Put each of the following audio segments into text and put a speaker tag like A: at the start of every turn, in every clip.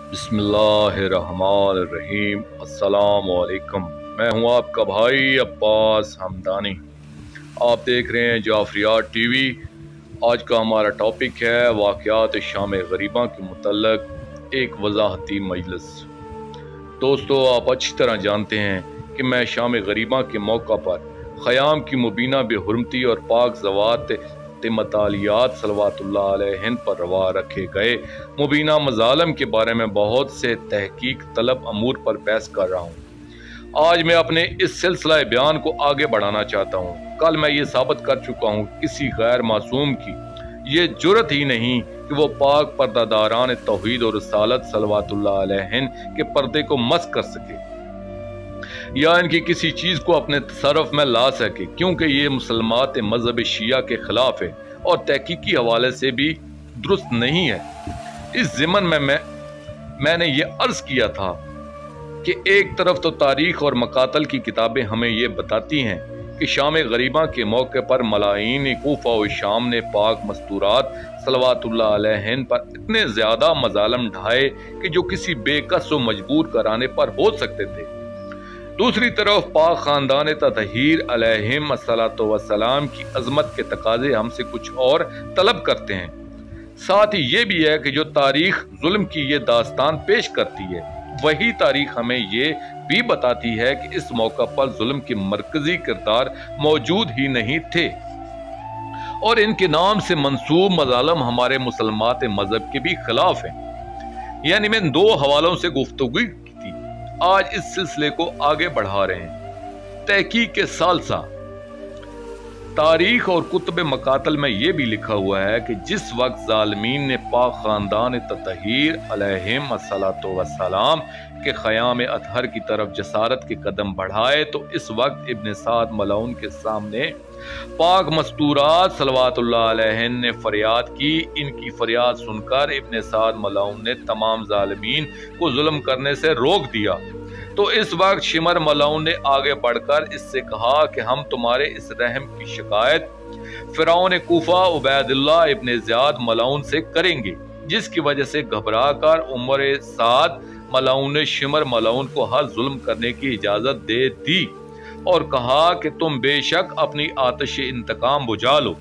A: بسم اللہ الرحمن الرحیم۔ السلام علیکم، میں ہوں آپ کا بھائی عباس حمدانی۔ آپ دیکھ رہے ہیں جعفریات ٹی وی۔ آج کا ہمارا ٹاپک ہے واقعات شام غریباں کے متعلق ایک وضاحتی مجلس۔ دوستو، آپ اچھی طرح جانتے ہیں کہ میں شام غریباں کے موقع پر خیام کی مبینہ بے حرمتی اور پاک زوات متعلقات صلوات اللہ علیہن پر روا رکھے گئے مبینہ مظالم کے بارے میں بہت سے تحقیق طلب امور پر بحث کر رہا ہوں۔ آج میں اپنے اس سلسلہ بیان کو آگے بڑھانا چاہتا ہوں۔ کل میں یہ ثابت کر چکا ہوں کسی غیر معصوم کی یہ جرت ہی نہیں کہ وہ پاک پرداداران توحید اور رسالت صلوات اللہ علیہن کے پردے کو مس کر سکے یا ان کی کسی چیز کو اپنے تصرف میں لا سکے، کیونکہ یہ مسلمات مذہب شیعہ کے خلاف ہے اور تحقیقی حوالے سے بھی درست نہیں ہے۔ اس ضمن میں نے یہ عرض کیا تھا کہ ایک طرف تو تاریخ اور مقاتل کی کتابیں ہمیں یہ بتاتی ہیں کہ شام غریباں کے موقع پر ملاعین کوفہ و شام نے پاک مستورات صلوات اللہ علیہن پر اتنے زیادہ مظالم ڈھائے کہ جو کسی بے کس و مجبور کرانے پر ہو سکتے تھے۔ دوسری طرف پاک خاندان تطہیر علیہم الصلاۃ والسلام کی عظمت کے تقاضے ہم سے کچھ اور طلب کرتے ہیں۔ ساتھ ہی یہ بھی ہے کہ جو تاریخ ظلم کی یہ داستان پیش کرتی ہے، وہی تاریخ ہمیں یہ بھی بتاتی ہے کہ اس موقع پر ظلم کے مرکزی کردار موجود ہی نہیں تھے اور ان کے نام سے منسوب مظالم ہمارے مسلمات مذہب کے بھی خلاف ہیں۔ یعنی میں دو حوالوں سے گفتگو کی تھی، آج اس سلسلے کو آگے بڑھا رہے ہیں۔ تحقیق کے ثالثہ تاریخ اور کتب مقاتل میں یہ بھی لکھا ہوا ہے کہ جس وقت ظالمین نے پاک خاندان تطہیر علیہم الصلاۃ والسلام کے خیام اطہر کی طرف جسارت کے قدم بڑھائے تو اس وقت ابن سعد ملعون کے سامنے پاک مستورات صلوات اللہ علیہن نے فریاد کی۔ ان کی فریاد سن کر ابن سعد ملعون نے تمام ظالمین کو ظلم کرنے سے روک دیا۔ تو اس وقت شمر ملعون نے آگے بڑھ کر اس سے کہا کہ ہم تمہارے اس رحم کی شکایت فرعون کوفہ عبید اللہ ابن زیاد ملعون سے کریں گے، جس کی وجہ سے گھبرا کر عمر سعد ملعون نے شمر ملعون کو ہر ظلم کرنے کی اجازت دے دی اور کہا کہ تم بے شک اپنی آتش انتقام بجھا لو۔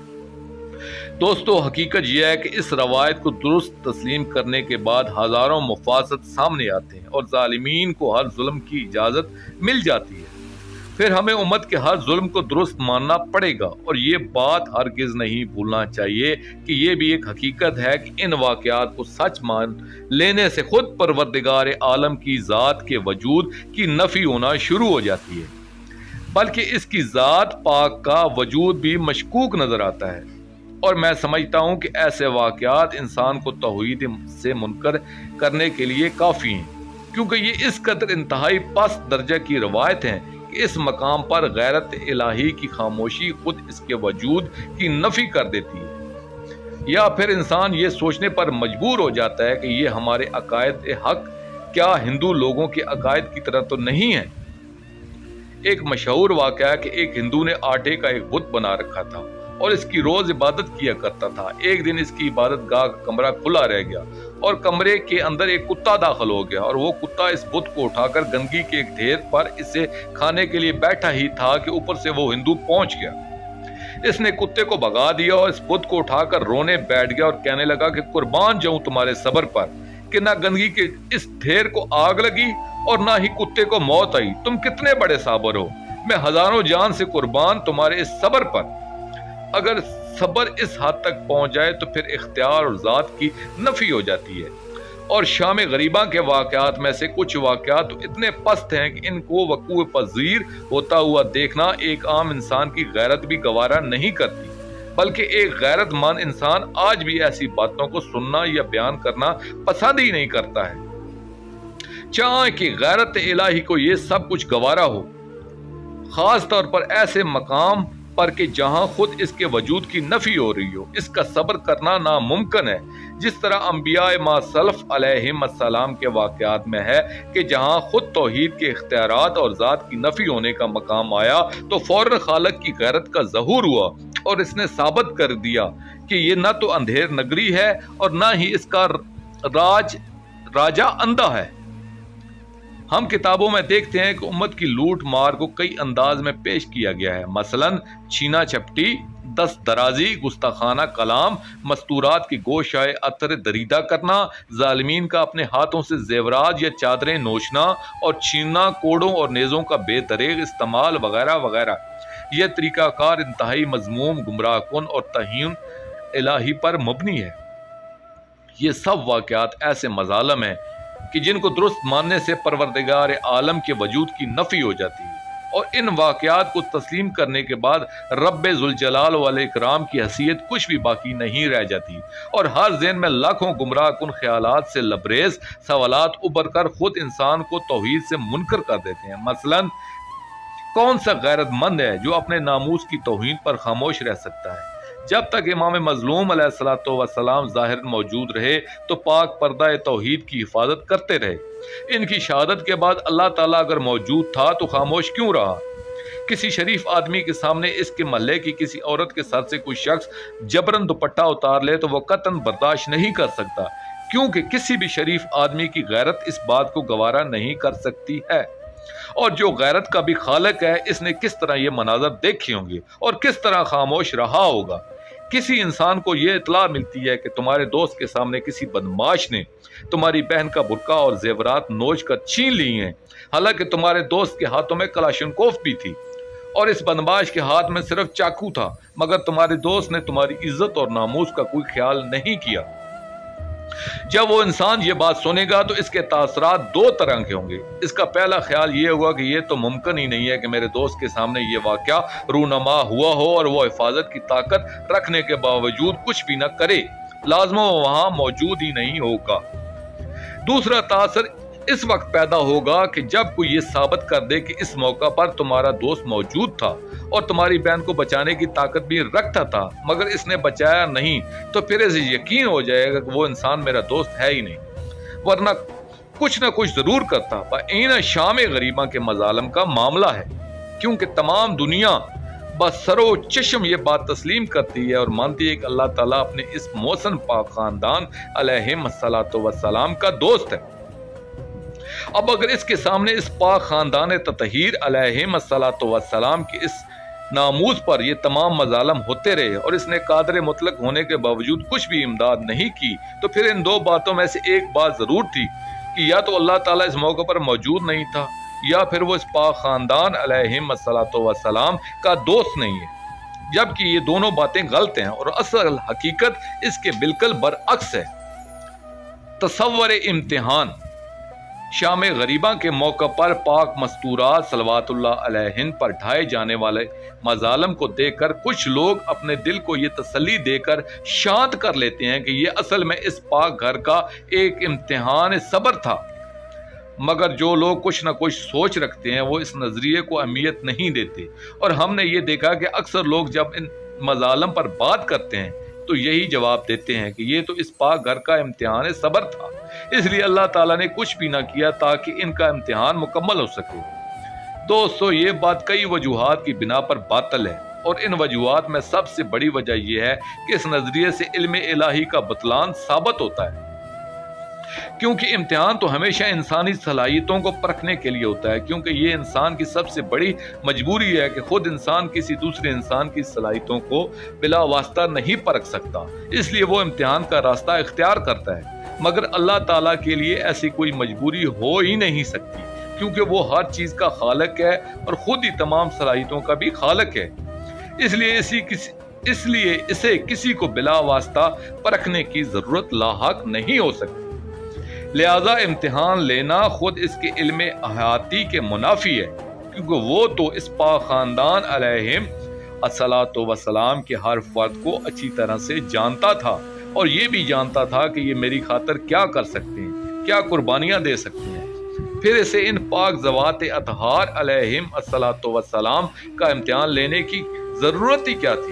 A: دوستو، حقیقت یہ ہے کہ اس روایت کو درست تسلیم کرنے کے بعد ہزاروں مفاسد سامنے آتے ہیں اور ظالمین کو ہر ظلم کی اجازت مل جاتی ہے۔ پھر ہمیں امت کے ہر ظلم کو درست ماننا پڑے گا، اور یہ بات ہرگز نہیں بھولنا چاہیے کہ یہ بھی ایک حقیقت ہے کہ ان واقعات کو سچ مان لینے سے خود پروردگار عالم کی ذات کے وجود کی نفی ہونا شروع ہو جاتی ہے، بلکہ اس کی ذات پاک کا وجود بھی مشکوک نظر آتا ہے۔ اور میں سمجھتا ہوں کہ ایسے واقعات انسان کو توحید سے منکر کرنے کے لیے کافی ہیں، کیونکہ یہ اس قدر انتہائی پست درجہ کی روایت ہیں کہ اس مقام پر غیرت الہی کی خاموشی خود اس کے وجود کی نفی کر دیتی ہے، یا پھر انسان یہ سوچنے پر مجبور ہو جاتا ہے کہ یہ ہمارے عقائد حق کیا ہندو لوگوں کے عقائد کی طرح تو نہیں ہیں۔ ایک مشہور واقعہ ہے کہ ایک ہندو نے آٹے کا ایک بت بنا رکھا تھا اور اس کی روز عبادت کیا کرتا تھا۔ ایک دن اس کی عبادت گاہ کا کمرہ کھلا رہ گیا اور کمرے کے اندر ایک کتا داخل ہو گیا، اور وہ کتا اس بت کو اٹھا کر گندگی کے ایک ڈھیر پر اسے کھانے کے لیے بیٹھا ہی تھا کہ اوپر سے وہ ہندو پہنچ گیا۔ اس نے کتے کو بھگا دیا اور اس بت کو اٹھا کر رونے بیٹھ گیا اور کہنے لگا کہ قربان جاؤں تمہارے صبر پر کہ نہ گندگی کے اس ڈھیر کو آگ لگی اور نہ ہی کتے کو موت آئی۔ تم کتنے بڑے صابر ہو، میں ہزاروں جان سے قربان تمہارے اس صبر پر۔ اگر صبر اس حد تک پہنچ جائے تو پھر اختیار اور ذات کی نفی ہو جاتی ہے۔ اور شام غریباں کے واقعات میں سے کچھ واقعات تو اتنے پست ہیں کہ ان کو وقوع پذیر ہوتا ہوا دیکھنا ایک عام انسان کی غیرت بھی گوارا نہیں کرتی، بلکہ ایک غیرت مند انسان آج بھی ایسی باتوں کو سننا یا بیان کرنا پسند ہی نہیں کرتا ہے، چاہے کہ غیرت الہی کو یہ سب کچھ گوارا ہو، خاص طور پر ایسے مقام پر کہ جہاں خود اس کے وجود کی نفی ہو رہی ہو۔ اس کا صبر کرنا ناممکن ہے، جس طرح انبیاء ما سلف علیہم السلام کے واقعات میں ہے کہ جہاں خود توحید کے اختیارات اور ذات کی نفی ہونے کا مقام آیا تو فوراً خالق کی غیرت کا ظہور ہوا اور اس نے ثابت کر دیا کہ یہ نہ تو اندھیر نگری ہے اور نہ ہی اس کا راجہ اندھا ہے۔ ہم کتابوں میں دیکھتے ہیں کہ امت کی لوٹ مار کو کئی انداز میں پیش کیا گیا ہے، مثلاً چھینا چپٹی، دست درازی، گستاخانہ کلام، مستورات کی گوشائے عطر دریدہ کرنا، ظالمین کا اپنے ہاتھوں سے زیورات یا چادریں نوچنا اور چھیننا، کوڑوں اور نیزوں کا بے دریغ استعمال وغیرہ وغیرہ۔ یہ طریقہ کار انتہائی مذموم، گمراہ کن اور توہین الہی پر مبنی ہے۔ یہ سب واقعات ایسے مظالم ہیں کہ جن کو درست ماننے سے پروردگار عالم کے وجود کی نفی ہو جاتی ہے، اور ان واقعات کو تسلیم کرنے کے بعد رب ذوالجلال والاکرام کی حیثیت کچھ بھی باقی نہیں رہ جاتی، اور ہر ذہن میں لاکھوں گمراہ کن خیالات سے لبریز سوالات ابھر کر خود انسان کو توحید سے منکر کر دیتے ہیں۔ مثلاً کون سا غیرت مند ہے جو اپنے ناموس کی توہین پر خاموش رہ سکتا ہے؟ جب تک امام مظلوم علیہ الصلوۃ والسلام ظاہر موجود رہے تو پاک پردہ توحید کی حفاظت کرتے رہے۔ ان کی شہادت کے بعد اللہ تعالیٰ اگر موجود تھا تو خاموش کیوں رہا؟ کسی شریف آدمی کے سامنے اس کے محلے کی کسی عورت کے سر سے کوئی شخص جبرن دوپٹہ اتار لے تو وہ قطعاً برداشت نہیں کر سکتا، کیونکہ کسی بھی شریف آدمی کی غیرت اس بات کو گوارا نہیں کر سکتی ہے۔ اور جو غیرت کا بھی خالق ہے، اس نے کس طرح یہ مناظر دیکھے ہوں گے اور کس طرح خاموش رہا ہوگا۔ کسی انسان کو یہ اطلاع ملتی ہے کہ تمہارے دوست کے سامنے کسی بدماش نے تمہاری بہن کا برقع اور زیورات نوچ کر چھین لی ہیں، حالانکہ تمہارے دوست کے ہاتھوں میں کلاشنکوف بھی تھی اور اس بدماش کے ہاتھ میں صرف چاقو تھا، مگر تمہارے دوست نے تمہاری عزت اور ناموس کا کوئی خیال نہیں کیا۔ جب وہ انسان یہ بات سنے گا تو اس کے تاثرات دو طرح کے ہوں گے۔ اس کا پہلا خیال یہ ہوگا کہ یہ تو ممکن ہی نہیں ہے کہ میرے دوست کے سامنے یہ واقعہ رونما ہوا ہو اور وہ حفاظت کی طاقت رکھنے کے باوجود کچھ بھی نہ کرے، لازم وہ وہاں موجود ہی نہیں ہوگا۔ دوسرا تاثر اس وقت پیدا ہوگا کہ جب کوئی یہ ثابت کر دے کہ اس موقع پر تمہارا دوست موجود تھا اور تمہاری بہن کو بچانے کی طاقت بھی رکھتا تھا مگر اس نے بچایا نہیں، تو پھر اسے یقین ہو جائے گا کہ وہ انسان میرا دوست ہے ہی نہیں، ورنہ کچھ نہ کچھ ضرور کرتا۔ بعین شام غریباں کے مظالم کا معاملہ ہے، کیونکہ تمام دنیا بس سر و چشم یہ بات تسلیم کرتی ہے اور مانتی ہے کہ اللہ تعالیٰ اپنے اس محسن پاک خاندان علیہم الصلوۃ والسلام کا دوست ہے۔ اب اگر اس کے سامنے اس پاک خاندان تطہیر علیہم الصلوۃ والسلام کی اس ناموس پر یہ تمام مظالم ہوتے رہے اور اس نے قادر مطلق ہونے کے باوجود کچھ بھی امداد نہیں کی، تو پھر ان دو باتوں میں سے ایک بات ضرور تھی کہ یا تو اللہ تعالیٰ اس موقع پر موجود نہیں تھا یا پھر وہ اس پاک خاندان علیہم الصلوۃ والسلام کا دوست نہیں ہے، جبکہ یہ دونوں باتیں غلط ہیں اور اصل حقیقت اس کے بالکل برعکس ہے۔ تصور امتحان۔ شام غریباں کے موقع پر پاک مستورات صلوات اللہ علیہن پر ڈھائے جانے والے مظالم کو دیکھ کر کچھ لوگ اپنے دل کو یہ تسلی دے کر شانت کر لیتے ہیں کہ یہ اصل میں اس پاک گھر کا ایک امتحان صبر تھا، مگر جو لوگ کچھ نہ کچھ سوچ رکھتے ہیں وہ اس نظریے کو اہمیت نہیں دیتے، اور ہم نے یہ دیکھا کہ اکثر لوگ جب ان مظالم پر بات کرتے ہیں تو یہی جواب دیتے ہیں کہ یہ تو اس پاک گھر کا امتحان صبر تھا، اس لیے اللہ تعالیٰ نے کچھ بھی نہ کیا تاکہ ان کا امتحان مکمل ہو سکے۔ دوستو، یہ بات کئی وجوہات کی بنا پر باطل ہے، اور ان وجوہات میں سب سے بڑی وجہ یہ ہے کہ اس نظریے سے علم الہی کا بطلان ثابت ہوتا ہے، کیونکہ امتحان تو ہمیشہ انسانی صلاحیتوں کو پرکھنے کے لیے ہوتا ہے، کیونکہ یہ انسان کی سب سے بڑی مجبوری ہے کہ خود انسان کسی دوسرے انسان کی صلاحیتوں کو بلا واسطہ نہیں پرکھ سکتا، اس لیے وہ امتحان کا راستہ اختیار کرتا ہے، مگر اللہ تعالیٰ کے لیے ایسی کوئی مجبوری ہو ہی نہیں سکتی، کیونکہ وہ ہر چیز کا خالق ہے اور خود ہی تمام صلاحیتوں کا بھی خالق ہے، اس لیے اسے کسی کو بلا واسطہ پرکھنے کی ضرورت لاحق نہیں ہو سکتی۔ لہذا امتحان لینا خود اس کے علم احاطی کے منافی ہے، کیونکہ وہ تو اس پاک خاندان علیہم الصلوۃ والسلام کے ہر فرد کو اچھی طرح سے جانتا تھا، اور یہ بھی جانتا تھا کہ یہ میری خاطر کیا کر سکتے ہیں، کیا قربانیاں دے سکتے ہیں۔ پھر اسے ان پاک ذوات اطہار علیہم الصلوۃ والسلام کا امتحان لینے کی ضرورت ہی کیا تھی؟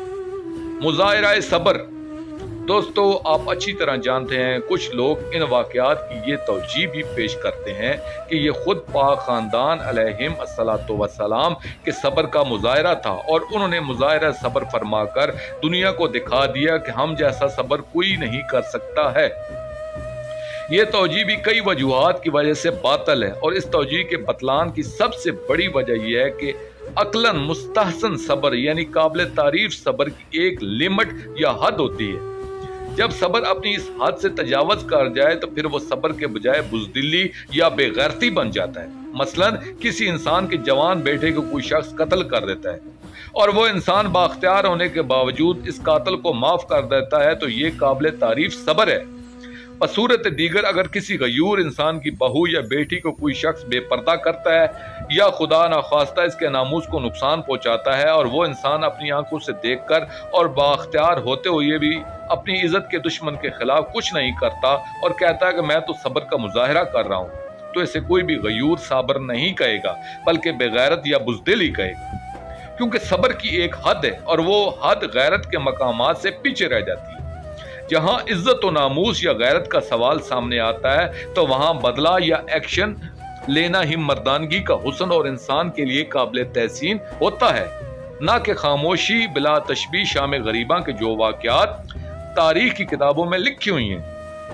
A: مظاہرہ صبر۔ دوستو، آپ اچھی طرح جانتے ہیں کچھ لوگ ان واقعات کی یہ توجیہ بھی پیش کرتے ہیں کہ یہ خود پاک خاندان علیہم الصلوۃ والسلام کے صبر کا مظاہرہ تھا، اور انہوں نے مظاہرہ صبر فرما کر دنیا کو دکھا دیا کہ ہم جیسا صبر کوئی نہیں کر سکتا ہے۔ یہ توجیہ بھی کئی وجوہات کی وجہ سے باطل ہے، اور اس توجیہ کے بطلان کی سب سے بڑی وجہ یہ ہے کہ عقلاً مستحسن صبر یعنی قابل تعریف صبر کی ایک لمٹ یا حد ہوتی ہے۔ جب صبر اپنی اس حد سے تجاوز کر جائے تو پھر وہ صبر کے بجائے بزدلی یا بے غیرتی بن جاتا ہے۔ مثلاً کسی انسان کے جوان بیٹے کو کوئی شخص قتل کر دیتا ہے اور وہ انسان بااختیار ہونے کے باوجود اس قاتل کو معاف کر دیتا ہے تو یہ قابل تعریف صبر ہے۔ بصورت دیگر اگر کسی غیور انسان کی بہو یا بیٹی کو کوئی شخص بے پردہ کرتا ہے یا خدا نخواستہ اس کے ناموس کو نقصان پہنچاتا ہے اور وہ انسان اپنی آنکھوں سے دیکھ کر اور بااختیار ہوتے ہوئے بھی اپنی عزت کے دشمن کے خلاف کچھ نہیں کرتا اور کہتا ہے کہ میں تو صبر کا مظاہرہ کر رہا ہوں، تو اسے کوئی بھی غیور صابر نہیں کہے گا بلکہ بغیرت یا بزدل ہی کہے گا، کیونکہ صبر کی ایک حد ہے اور وہ حد غیرت کے مقامات سے پیچھے رہ جاتی ہے۔ جہاں عزت و ناموس یا غیرت کا سوال سامنے آتا ہے تو وہاں بدلہ یا ایکشن لینا ہی مردانگی کا حسن اور انسان کے لیے قابل تحسین ہوتا ہے، نہ کہ خاموشی بلا تشبیہ شام غریباں کے جو واقعات تاریخ کی کتابوں میں لکھی ہوئی ہیں۔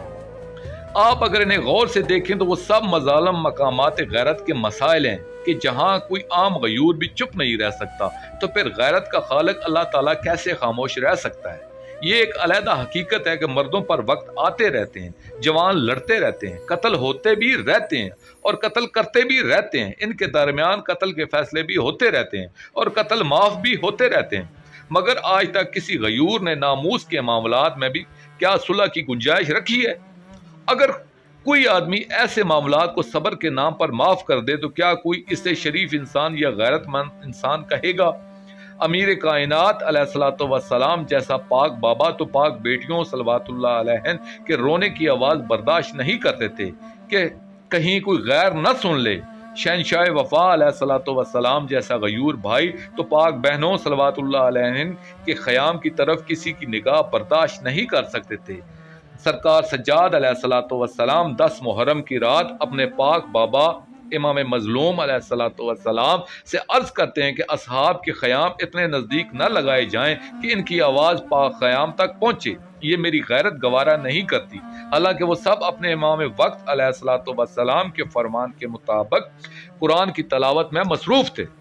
A: آپ اگر انہیں غور سے دیکھیں تو وہ سب مظالم مقامات غیرت کے مسائل ہیں کہ جہاں کوئی عام غیور بھی چپ نہیں رہ سکتا تو پھر غیرت کا خالق اللہ تعالیٰ کیسے خاموش رہ سکتا ہے؟ یہ ایک علیحدہ حقیقت ہے کہ مردوں پر وقت آتے رہتے ہیں، جوان لڑتے رہتے ہیں، قتل ہوتے بھی رہتے ہیں اور قتل کرتے بھی رہتے ہیں، ان کے درمیان قتل کے فیصلے بھی ہوتے رہتے ہیں اور قتل معاف بھی ہوتے رہتے ہیں، مگر آج تک کسی غیور نے ناموس کے معاملات میں بھی کیا صلح کی گنجائش رکھی ہے؟ اگر کوئی آدمی ایسے معاملات کو صبر کے نام پر معاف کر دے تو کیا کوئی اسے شریف انسان یا غیرت مند انسان کہے گا؟ امیر کائنات علیہ الصلوۃ والسلام جیسا پاک بابا تو پاک بیٹیوں صلوات اللہ علیہن کے رونے کی آواز برداشت نہیں کرتے تھے کہ کہیں کوئی غیر نہ سن لے۔ شہنشاہ وفا علیہ الصلوۃ والسلام جیسا غیور بھائی تو پاک بہنوں صلوات اللہ علیہن کے خیام کی طرف کسی کی نگاہ برداشت نہیں کر سکتے تھے۔ سرکار سجاد علیہ الصلوۃ والسلام 10 محرم کی رات اپنے پاک بابا امام مظلوم علیہ الصلوۃ والسلام سے عرض کرتے ہیں کہ اصحاب کے خیام اتنے نزدیک نہ لگائے جائیں کہ ان کی آواز پاک خیام تک پہنچے، یہ میری غیرت گوارا نہیں کرتی، حالانکہ وہ سب اپنے امام وقت علیہ الصلوۃ والسلام کے فرمان کے مطابق قرآن کی تلاوت میں مصروف تھے۔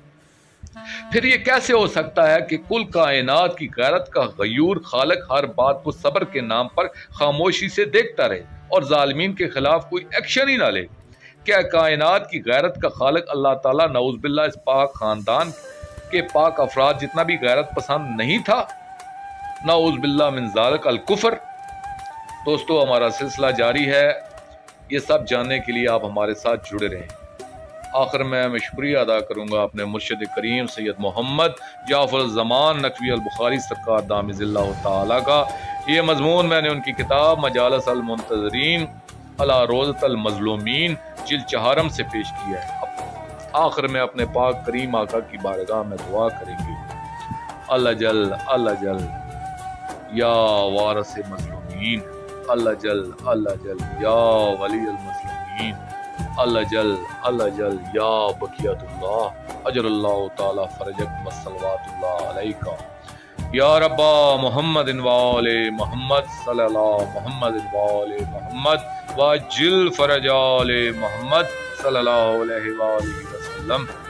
A: پھر یہ کیسے ہو سکتا ہے کہ کل کائنات کی غیرت کا غیور خالق ہر بات کو صبر کے نام پر خاموشی سے دیکھتا رہے اور ظالمین کے خلاف کوئی ایکشن ہی نہ لے؟ کیا کائنات کی غیرت کا خالق اللہ تعالیٰ نعوذ باللہ اس پاک خاندان کے پاک افراد جتنا بھی غیرت پسند نہیں تھا؟ نعوذ باللہ من ذالک الکفر۔ دوستو، ہمارا سلسلہ جاری ہے، یہ سب جاننے کے لیے آپ ہمارے ساتھ جڑے رہیں۔ آخر میں شکریہ ادا کروں گا اپنے مرشد کریم سید محمد جعفر الزمان نقوی البخاری سرکار دامِ اللہ تعالیٰ کا۔ یہ مضمون میں نے ان کی کتاب مجالس المنتظرین علی روضۃ المظلومین جلد 4 سے پیش کیا ہے۔ آخر میں اپنے پاک کریم آقا کی بارگاہ میں دعا کریں گے، اللہ جل یا وارث مظلومین، اللہ جل یا ولی المظلومین، اللہ جل یا بقیت اللہ، اجر اللہ تعالی فرجک وصلوات اللہ علیکہ یا رب محمد وآل محمد صلی اللہ محمد وآل محمد وجل فرج آل محمد صلی اللہ علیہ وآلہ وسلم۔